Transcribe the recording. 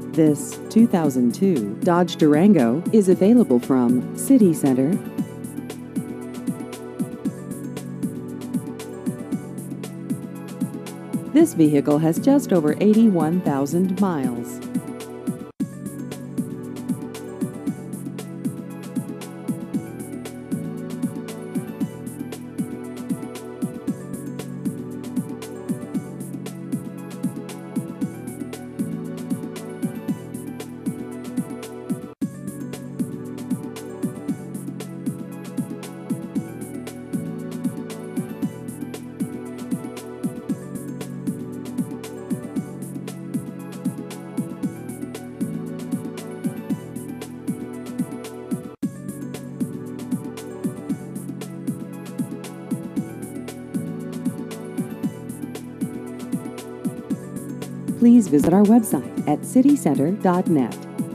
This 2002 Dodge Durango is available from City Center. This vehicle has just over 81,000 miles. Please visit our website at citycenter.net.